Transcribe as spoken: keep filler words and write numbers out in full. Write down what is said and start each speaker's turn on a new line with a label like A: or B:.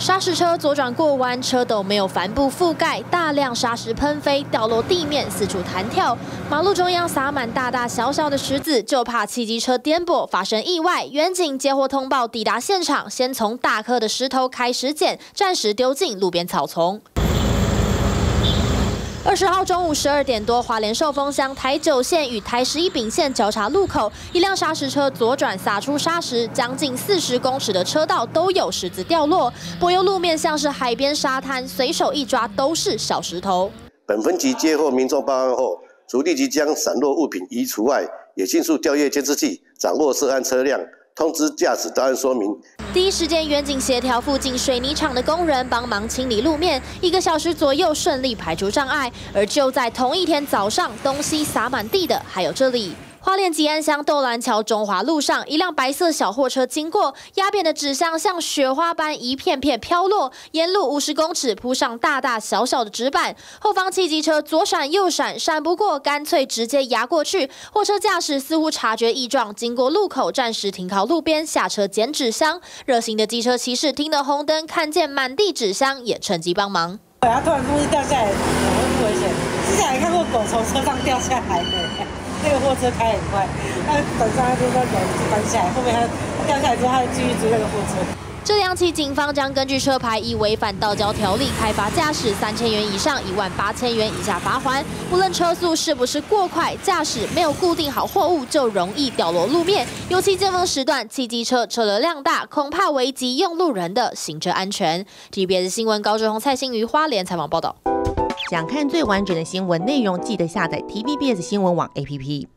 A: 砂石车左转过弯，车斗没有帆布覆盖，大量砂石喷飞，掉落地面，四处弹跳。马路中央撒满大大小小的石子，就怕汽机车颠簸发生意外。远警接获通报，抵达现场，先从大颗的石头开始捡，暂时丢进路边草丛。 二十号中午十二点多，花莲寿丰乡台九线与台十一丙线交叉路口，一辆砂石车左转洒出砂石，将近四十公尺的车道都有石子掉落，柏油路面像是海边沙滩，随手一抓都是小石头。
B: 本分局接获民众报案后，除立即将散落物品移除外，也迅速调阅监视器，掌握涉案车辆，通知驾驶到案说明。
A: 第一时间，远警协调附近水泥厂的工人帮忙清理路面，一个小时左右顺利排除障碍。而就在同一天早上，东西洒满地的还有这里。 花莲吉安乡斗兰桥中华路上，一辆白色小货车经过，压扁的纸箱像雪花般一片片飘落，沿路五十公尺铺上大大小小的纸板。后方汽机车左闪右闪，闪不过，干脆直接压过去。货车驾驶似乎察觉异状，经过路口暂时停靠路边，下车捡纸箱。热心的机车骑士听得红灯，看见满地纸箱，也趁机帮忙。
C: 它突然东西掉下来，很危险。之前还看过狗从车上掉下来的。 那个货车开很快，他等上他就说狗就翻下来，后面他掉下来之后，他就继续追那个货车。
A: 这两起警方将根据车牌以违反道交条例开罚驾驶三千元以上一万八千元以下罚锾。无论车速是不是过快，驾驶没有固定好货物就容易掉落路面。尤其尖峰时段，汽机车车流量大，恐怕危及用路人的行车安全。T V B S 新闻高志宏、蔡欣瑜花莲采访报道。
D: 想看最完整的新闻内容，记得下载 T V B S 新闻网 A P P。